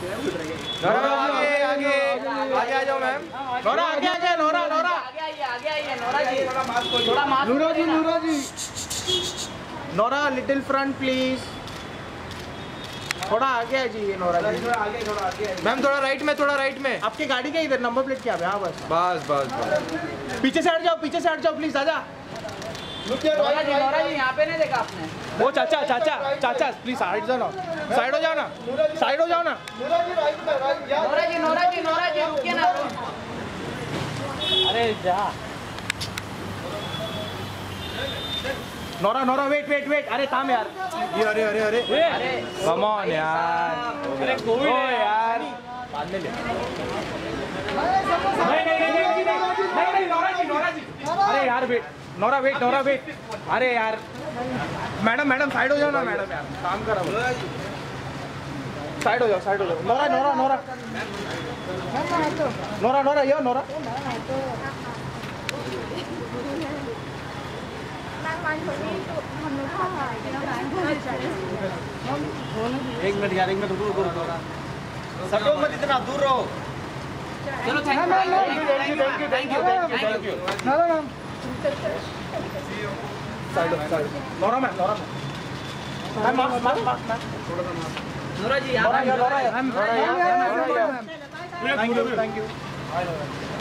Nora आगे आगे आगे आ जाओ मैम। नोरा आगे आगे नोरा नोरा आगे आइए नोरा जी, थोड़ा mask. Nora ji Nora little front please. थोड़ा आगे आ जाइए नोरा जी। थोड़ा आगे मैम, थोड़ा राइट में, थोड़ा राइट में। आपकी गाड़ी का इधर नंबर प्लेट क्या है? हाँ बस पीछे से हट जाओ, पीछे से हट जाओ प्लीज। आजा नोरा जी यहाँ पे नहीं देखा आपने? वो चाचा प्लीज साइड जाओ ना, साइड हो जाओ ना, साइड हो जाओ ना। नोरा जी रुकिए ना। अरे जा नोरा वेट। अरे थाम यार। अरे कम ऑन यार। अरे कोविड है यार। बाद में ले। नहीं नोरा जी। अरे यार वेट। Nora wait. अरे यार मैडम साइड हो जाओ ना मैडम यार, काम करो। साइड हो जाओ। Nora yo Nora. एक मिनट यार, दूर सब लोग मत इतना दूर रहो। चलो thank you. Side Nora ma'am. Nora ji thank you.